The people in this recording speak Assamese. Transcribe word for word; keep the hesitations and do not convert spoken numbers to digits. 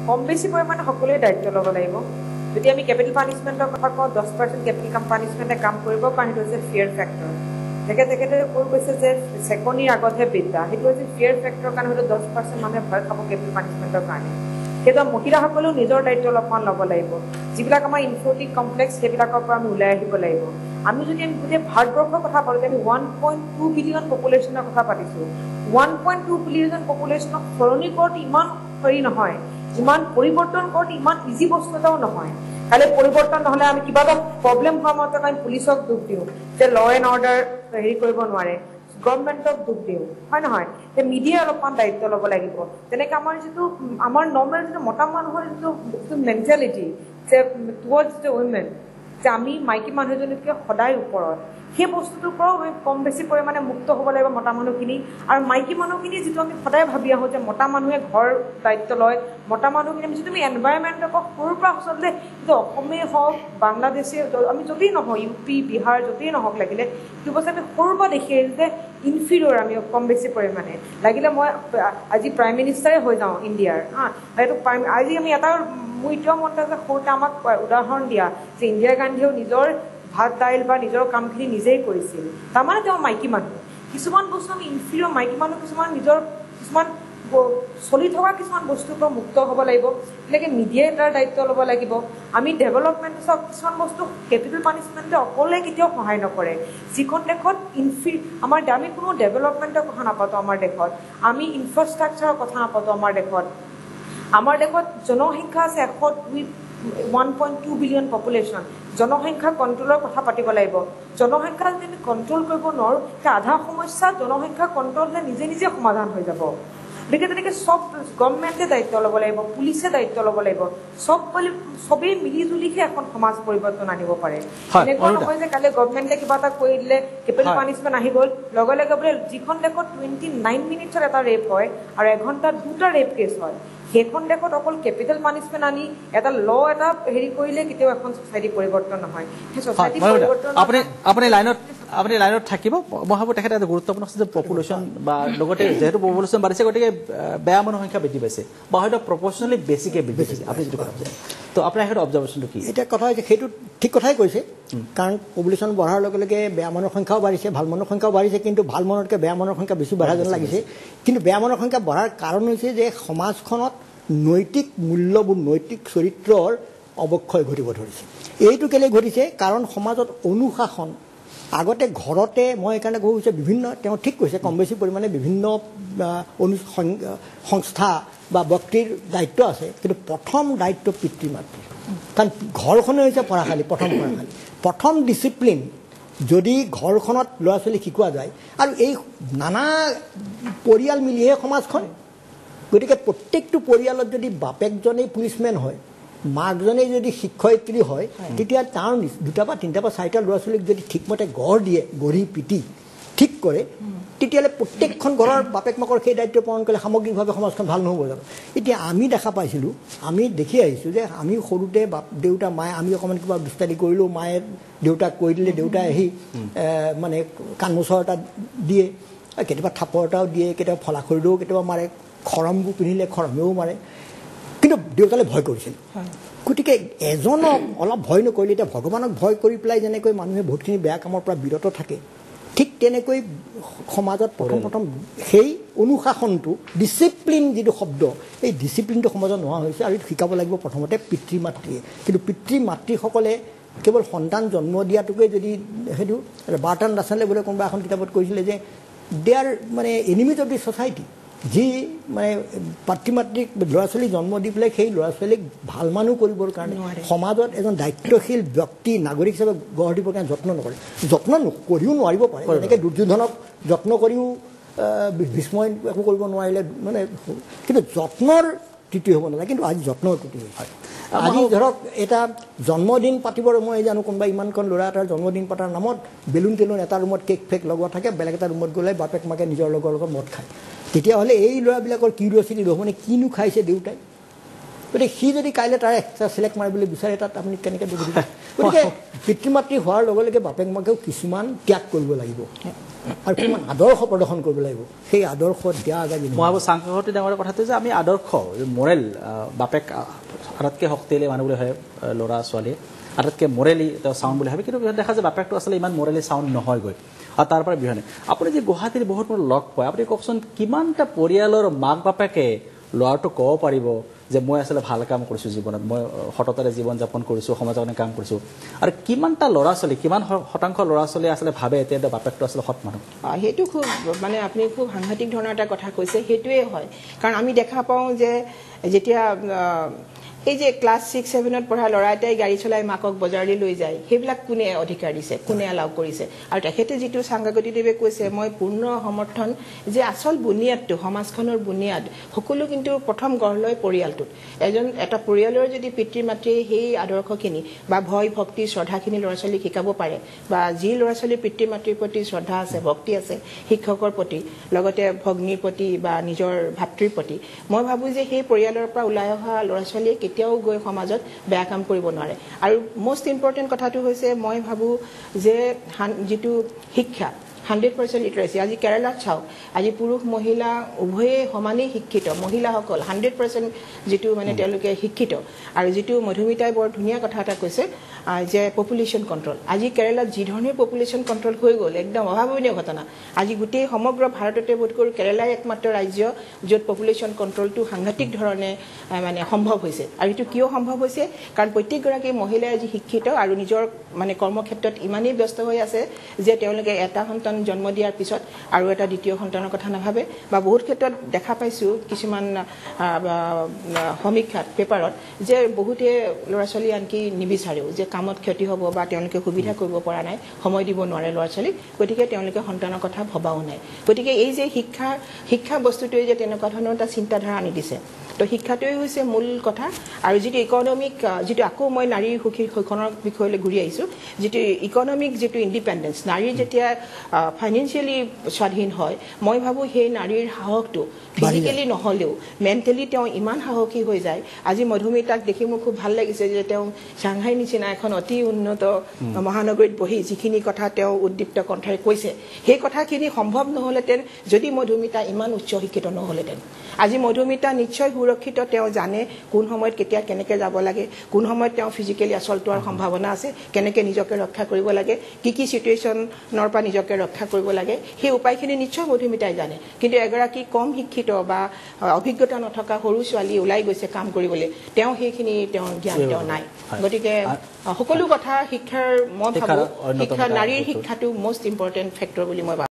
কম বেছি পৰিমাণে সকলোৱে দায়িত্ব ল'ব লাগিব যদি আমি ক্যাপিটাল পানিশমেন্টৰ কথা কওঁ দহ পাৰ্চেণ্ট ক্যাপিটাল কাম পানিশমেন্টে কাম কৰিব কাৰণ সেইটো হৈছে ফিয়াৰ ফেক্টৰ তেখেতে তেখেতে কৈ কৈছে যে চেকনিৰ আগতহে বিদ্যা সেইটো হৈছে ফিয়াৰ ফেক্টৰ কাৰণে হয়তো দহ পাৰ্চেণ্ট মানুহে ভয় খাব ক্যাপিটাল পানিশমেন্টৰ কাৰণে সেইটো মহিলাসকলেও নিজৰ দায়িত্ব অলপমান ল'ব লাগিব যিবিলাক আমাৰ ইনফৰ্টিক কমপ্লেক্স সেইবিলাকৰ পৰা আমি ওলাই আহিব লাগিব আমি যদি আমি গোটেই ভাৰতবৰ্ষৰ কথা পাতো আমি ওৱান পইণ্ট টু বিলিয়ন পপুলেশ্যনৰ কথা পাতিছো ওৱান পইণ্ট টু বিলিয়ন পপুলেশ্যনক সলনি কৰোঁতে ইমান হেৰি নহয় ইমান পৰিৱৰ্তন কৰোঁতে ইমান ইজি বস্তু এটাও নহয় কালি পৰিৱৰ্তন নহলে আমি কিবা এটা প্ৰব্লেম হোৱা মাত্ৰক আমি পুলিচক দুখ দিওঁ যে ল এণ্ড অৰ্ডাৰ হেৰি কৰিব নোৱাৰে গভৰ্ণমেণ্টক দুখ দিওঁ হয় নহয় যে মিডিয়াই অলপমান দায়িত্ব ল'ব লাগিব তেনেকৈ আমাৰ যিটো আমাৰ নৰ্মেল যিটো মতা মানুহৰ যিটো যিটো মেণ্টেলিটি যে টুৱাৰ্ডছ দ্য উইমেন যে আমি মাইকী মানুহজনীতকৈ সদায় ওপৰত সেই বস্তুটোৰ পৰাও আমি কম বেছি পৰিমাণে মুক্ত হ'ব লাগিব মতা মানুহখিনি আৰু মাইকী মানুহখিনি যিটো আমি সদায় ভাবি আহোঁ যে মতা মানুহে ঘৰ দায়িত্ব লয় মতা মানুহখিনি আমি যিটো আমি এনভাইৰমেণ্টৰ পৰা সৰুৰ পৰা আচলতে যিটো অসমেই হওক বাংলাদেশে আমি য'তেই নহওক ইউ পি বিহাৰ য'তেই নহওক লাগিলে সেইটো বস্তু আমি সৰুৰ পৰা দেখি আহিছোঁ যে ইনফিৰিয়ৰ আমি কম বেছি পৰিমাণে লাগিলে মই আজি প্ৰাইম মিনিষ্টাৰে হৈ যাওঁ ইণ্ডিয়াৰ হা সেইটো প্ৰাইম আজি আমি এটা মোৰ এতিয়াও মনত আছে সৰুতে আমাক উদাহৰণ দিয়া যে ইন্দিৰা গান্ধীয়েও নিজৰ ভাত দাইল বা নিজৰ কামখিনি নিজেই কৰিছিল তাৰমানে তেওঁ মাইকী মানুহ কিছুমান বস্তু আমি ইনফিৰিয়ৰ মাইকী মানুহ কিছুমান নিজৰ কিছুমান চলি থকা কিছুমান বস্তুৰ পৰা মুক্ত হ'ব লাগিব এনেকৈ মিডিয়াই তাৰ দায়িত্ব ল'ব লাগিব আমি ডেভেলপমেণ্টছক কিছুমান বস্তু কেপিটেল পানিশমেণ্টে অকলে কেতিয়াও সহায় নকৰে যিখন দেশত ইনফি আমাৰ আমি কোনো ডেভেলপমেণ্টৰ কথা নাপাতোঁ আমাৰ দেশত আমি ইনফ্ৰাষ্ট্ৰাকচাৰৰ কথা নাপাতোঁ আমাৰ দেশত আমাৰ দেশত জনসংখ্যা আছে এশ দুই one point two billion population জনসংখ্যা কণ্ট্ৰলৰ কথা পাতিব লাগিব জনসংখ্যা যদি আমি কণ্ট্ৰল কৰিব নোৱাৰোঁ তেতিয়া আধা সমস্যা জনসংখ্যা কণ্ট্ৰল হ'লে নিজে নিজে সমাধান হৈ যাব গতিকে তেনেকৈ চব গভৰ্ণমেণ্টে দায়িত্ব ল'ব লাগিব পুলিচে দায়িত্ব ল'ব লাগিব চব চবেই মিলি জুলিহে এখন সমাজ পৰিৱৰ্তন আনিব পাৰে এনেকুৱা নহয় যে কালি গভৰ্ণমেণ্টে কিবা এটা কৰি দিলে কেপিটেল পানিশমেণ্ট আহি গ'ল লগে লগে বোলে যিখন দেশত টুৱেণ্টি নাইন মিনিটছত এটা ৰেপ হয় আৰু এঘণ্টাত দুটা ৰেপ কেছ হয় সেইখন দেশত অকল কেপিটেল পানিশমেণ্ট আনি এটা ল এটা হেৰি কৰিলে কেতিয়াও এখন ছ'চাইটি পৰিৱৰ্তন নহয় সেই ছ'চাইটি পৰিৱৰ্তন আপুনি আপুনি লাইনত আপুনি লাইনত থাকিব মই ভাবোঁ তেখেতে এটা গুৰুত্বপূৰ্ণ আছে যে পপুলেশ্যন বা লগতে যিহেতু পপুলেশ্যন বাঢ়িছে গতিকে বেয়া মানুহৰ সংখ্যা বৃদ্ধি পাইছে বা হয়তো প্ৰপৰ্চনেলি বেছিকৈ বৃদ্ধি পাইছে আপুনি যিটো কথা কৈছে তো আপোনাৰ সেইটো অবজাৰ্ভেশ্যনটো কি এতিয়া কথা হৈছে সেইটো ঠিক কথাই কৈছে কাৰণ পপুলেশ্যন বঢ়াৰ লগে লগে বেয়া মানুহৰ সংখ্যাও বাঢ়িছে ভাল মানুহৰ সংখ্যাও বাঢ়িছে কিন্তু ভাল মানুহতকৈ বেয়া মানুহৰ সংখ্যা বেছি বঢ়া যেন লাগিছে কিন্তু বেয়া মানুহৰ সংখ্যা বঢ়াৰ কাৰণ হৈছে যে সমাজখনত নৈতিক মূল্যবোধ নৈতিক চৰিত্ৰৰ অৱক্ষয় ঘটিব ধৰিছে এইটো কেলৈ ঘটিছে কাৰণ সমাজত অনুশাসন আগতে ঘৰতে মই এইকাৰণে কওঁ হৈছে বিভিন্ন তেওঁ ঠিক কৈছে কম বেছি পৰিমাণে বিভিন্ন অনু সংস্থা বা ব্যক্তিৰ দায়িত্ব আছে কিন্তু প্ৰথম দায়িত্ব পিতৃ মাতৃ কাৰণ ঘৰখনে হৈছে পঢ়াশালী প্ৰথম পঢ়াশালী প্ৰথম ডিচিপ্লিন যদি ঘৰখনত ল'ৰা ছোৱালী শিকোৱা যায় আৰু এই নানা পৰিয়াল মিলিহে সমাজখন গতিকে প্ৰত্যেকটো পৰিয়ালত যদি বাপেকজনেই পুলিচমেন হয় মাকজনে যদি শিক্ষয়িত্ৰী হয় তেতিয়া তাৰ দুটা বা তিনিটা বা চাৰিটা ল'ৰা ছোৱালীক যদি ঠিকমতে গঢ় দিয়ে গঢ়ি পিটি ঠিক কৰে তেতিয়াহ'লে প্ৰত্যেকখন ঘৰৰ বাপেক মাকৰ সেই দায়িত্ব পালন কৰিলে সামগ্ৰিকভাৱে সমাজখন ভাল নহ'ব জানো এতিয়া আমি দেখা পাইছিলোঁ আমি দেখি আহিছোঁ যে আমি সৰুতে বাপ দেউতা মায়ে আমি অকণমান কিবা দুষ্টালি কৰিলেও মায়ে দেউতাক কৈ দিলে দেউতাই আহি মানে কাণমোচৰ এটা দিয়ে কেতিয়াবা থাপৰ এটাও দিয়ে কেতিয়াবা ফলাখৰিও কেতিয়াবা মাৰে খৰমবোৰ পিন্ধিলে খৰমেও মাৰে কিন্তু দেউতালে ভয় কৰিছিল গতিকে এজনক অলপ ভয় নকৰিলে এতিয়া ভগৱানক ভয় কৰি পেলাই যেনেকৈ মানুহে বহুতখিনি বেয়া কামৰ পৰা বিৰত থাকে ঠিক তেনেকৈ সমাজত প্ৰথম প্ৰথম সেই অনুশাসনটো ডিচিপ্লিন যিটো শব্দ এই ডিচিপ্লিনটো সমাজত নোহোৱা হৈছে আৰু শিকাব লাগিব প্ৰথমতে পিতৃ মাতৃয়ে কিন্তু পিতৃ মাতৃসকলে কেৱল সন্তান জন্ম দিয়াটোকে যদি সেইটো বাৰ্টন ৰাছেলে বোলে কোনোবা এখন কিতাপত কৈছিলে যে দে আৰ মানে এনিমিজ অফ দি ছ'চাইটি যি মানে পিতৃ মাতৃক ল'ৰা ছোৱালী জন্ম দি পেলাই সেই ল'ৰা ছোৱালীক ভাল মানুহ কৰিবৰ কাৰণে সমাজত এজন দায়িত্বশীল ব্যক্তি নাগৰিক হিচাপে গঢ় দিবৰ কাৰণে যত্ন নকৰে যত্ন কৰিও নোৱাৰিব পাৰে যেনেকৈ দুৰ্যোধনক যত্ন কৰিও ভীষ্মই একো কৰিব নোৱাৰিলে মানে কিন্তু যত্নৰ ত্ৰুটি হ'ব নালাগে কিন্তু আজি যত্নৰ ত্ৰুটি হয় আজি ধৰক এটা জন্মদিন পাতিবৰ মই জানো কোনোবা ইমানখন ল'ৰা এটাৰ জন্মদিন পতাৰ নামত বেলুন তেলুন এটা ৰুমত কেক ফেক লগোৱা থাকে বেলেগ এটা ৰুমত গ'লে বাপেক মাকে নিজৰ লগৰ লগত মদ খায় তেতিয়াহ'লে এই ল'ৰাবিলাকৰ কিউৰিঅচিটি ৰ'ব মানে কিনো খাইছে দেউতাই গতিকে সি যদি কাইলৈ তাৰ এক্সট্ৰা চিলেক্ট মাৰিবলৈ বিচাৰে তাত আপুনি কেনেকৈ বুজিব গতিকে পিতৃ মাতৃ হোৱাৰ লগে লগে বাপেক মাকেও কিছুমান ত্যাগ কৰিব লাগিব আৰু কিমান আদৰ্শ প্ৰদৰ্শন কৰিব লাগিব সেই আদৰ্শ দিয়া আগে মই ভাবোঁ সাংঘাতিক ডাঙৰ কথাটো যে আমি আদৰ্শ মৰেল বাপেক আটাইতকৈ শক্তিশালী মানুহ বুলি হয় ল'ৰা ছোৱালী আটাইতকৈ মৰেলি তেওঁ চাউণ্ড বুলি ভাবে কিন্তু দেখা যায় বাপেকটো আচলতে ইমান মৰেলি চাউণ্ড নহয়গৈ আৰু তাৰ পৰা বিহনে আপুনি যে গুৱাহাটীৰ বহুত মোৰ লগ পায় আপুনি কওকচোন কিমানটা পৰিয়ালৰ মাক বাপেকে ল'ৰাটো ক'ব পাৰিব যে মই আসলে ভাল কাম কৰিছোঁ জীৱনত মই হঠাতে জীৱন যাপন কৰিছোঁ সমাজৰ কাৰণে কাম কৰিছোঁ আৰু কিমানটা ল'ৰা ছোৱালী কিমান শতাংশ ল'ৰা ছোৱালী আসলে ভাবে এতিয়া বাপেকটো আসলে সৎ মানুহ সেইটো খুব মানে আপুনি খুব সাংঘাতিক ধৰণৰ এটা কথা কৈছে সেইটোৱে হয় কাৰণ আমি দেখা পাওঁ যে যেতিয়া এই যে ক্লাছ ছিক্স ছেভেনত পঢ়া ল'ৰা এটাই গাড়ী চলাই মাকক বজাৰলৈ লৈ যায় সেইবিলাক কোনে অধিকাৰ দিছে কোনে এলাউ কৰিছে আৰু তেখেতে যিটো সাংঘাতিকভাৱে কৈছে মই পূৰ্ণ সমৰ্থন যে আচল বুনিয়াদটো সমাজখনৰ বুনিয়াদ সকলো কিন্তু প্ৰথম গঢ় লয় পৰিয়ালটোত এজন এটা পৰিয়ালৰ যদি পিতৃ মাতৃয়ে সেই আদৰ্শখিনি বা ভয় ভক্তি শ্ৰদ্ধাখিনি ল'ৰা ছোৱালীক শিকাব পাৰে বা যি ল'ৰা ছোৱালীৰ পিতৃ মাতৃৰ প্ৰতি শ্ৰদ্ধা আছে ভক্তি আছে শিক্ষকৰ প্ৰতি লগতে ভগ্নীৰ প্ৰতি বা নিজৰ ভাতৃৰ প্ৰতি মই ভাবোঁ যে সেই পৰিয়ালৰ পৰা ওলাই অহা ল'ৰা ছোৱালীয়ে কেতিয়াও গৈ সমাজত বেয়া কাম কৰিব নোৱাৰে আৰু মোষ্ট ইম্পৰ্টেণ্ট কথাটো হৈছে মই ভাবোঁ যে যিটো শিক্ষা হাণ্ড্ৰেড পাৰ্চেণ্ট লিটাৰেচি আজি কেৰালাত চাওক আজি পুৰুষ মহিলা উভয়ে সমানেই শিক্ষিত মহিলাসকল হাণ্ড্ৰেড পাৰ্চেণ্ট যিটো মানে তেওঁলোকে শিক্ষিত আৰু যিটো মধুমিতাই বৰ ধুনীয়া কথা এটা কৈছে যে পপুলেশ্যন কণ্ট্ৰল আজি কেৰালাত যি ধৰণে পপুলেশ্যন কণ্ট্ৰল হৈ গ'ল একদম অভাৱনীয় ঘটনা আজি গোটেই সমগ্ৰ ভাৰততে বোধ কৰোঁ কেৰালাই একমাত্ৰ ৰাজ্য য'ত পপুলেশ্যন কণ্ট্ৰলটো সাংঘাতিক ধৰণে মানে সম্ভৱ হৈছে আৰু এইটো কিয় সম্ভৱ হৈছে কাৰণ প্ৰত্যেকগৰাকী মহিলাই আজি শিক্ষিত আৰু নিজৰ মানে কৰ্মক্ষেত্ৰত ইমানেই ব্যস্ত হৈ আছে যে তেওঁলোকে এটা সন্তান জন্ম দিয়াৰ পিছত আৰু এটা দ্বিতীয় সন্তানৰ কথা নাভাবে বা বহুত ক্ষেত্ৰত দেখা পাইছোঁ কিছুমান সমীক্ষাত পেপাৰত যে বহুতে ল'ৰা ছোৱালী আনকি নিবিচাৰেও যে কামত ক্ষতি হ'ব বা তেওঁলোকে সুবিধা কৰিব পৰা নাই সময় দিব নোৱাৰে ল'ৰা ছোৱালীক গতিকে তেওঁলোকে সন্তানৰ কথা ভবাও নাই গতিকে এই যে শিক্ষা শিক্ষা বস্তুটোৱে যে তেনেকুৱা ধৰণৰ এটা চিন্তাধাৰা আনি দিছে তো শিক্ষাটোৱে হৈছে মূল কথা আৰু যিটো ইকনমিক যিটো আকৌ মই নাৰীৰ সুখী শৈক্ষণৰ বিষয়লৈ ঘূৰি আহিছোঁ যিটো ইকনমিক যিটো ইণ্ডিপেণ্ডেঞ্চ নাৰীৰ যেতিয়া ফাইনেন্সিয়েলি স্বাধীন হয় মই ভাবোঁ সেই নাৰীৰ সাহসটো ফিজিকেলি নহ'লেও মেণ্টেলি তেওঁ ইমান সাহসী হৈ যায় আজি মধুমিতাক দেখি মোৰ খুব ভাল লাগিছে যে তেওঁ চাংহাই নিচিনা এখন অতি উন্নত মহানগৰীত বহি যিখিনি কথা তেওঁ উদ্দীপ্ত কণ্ঠৰে কৈছে সেই কথাখিনি সম্ভৱ নহ'লেহেঁতেন যদি মধুমিতা ইমান উচ্চ শিক্ষিত নহ'লেহেঁতেন আজি মধুমিতা নিশ্চয় সুৰক্ষিত তেওঁ জানে কোন সময়ত কেতিয়া কেনেকৈ যাব লাগে কোন সময়ত তেওঁ ফিজিকেলি আচল্ট হোৱাৰ সম্ভাৱনা আছে কেনেকৈ নিজকে ৰক্ষা কৰিব লাগে কি কি চিটুৱেশ্যনৰ পৰা নিজকে ৰক্ষা কৰিব লাগে সেই উপায়খিনি নিশ্চয় মধুমিতাই জানে কিন্তু এগৰাকী কম শিক্ষিত বা অভিজ্ঞতা নথকা সৰু ছোৱালী ওলাই গৈছে কাম কৰিবলৈ তেওঁ সেইখিনি তেওঁ জ্ঞান তেওঁ নাই গতিকে সকলো কথা শিক্ষাৰ মই ভাবোঁ শিক্ষা নাৰীৰ শিক্ষাটো মষ্ট ইম্পৰ্টেণ্ট ফেক্টৰ বুলি মই ভাবোঁ